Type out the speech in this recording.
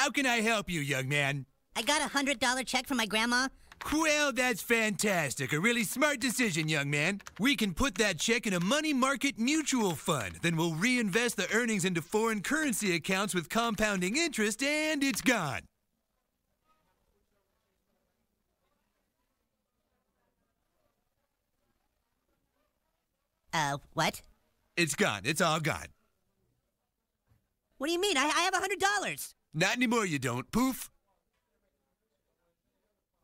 How can I help you, young man? I got a $100 check from my grandma. Well, that's fantastic. A really smart decision, young man. We can put that check in a money market mutual fund. Then we'll reinvest the earnings into foreign currency accounts with compounding interest, and it's gone. What? It's gone. It's all gone. What do you mean? I have $100. Not anymore, you don't. Poof.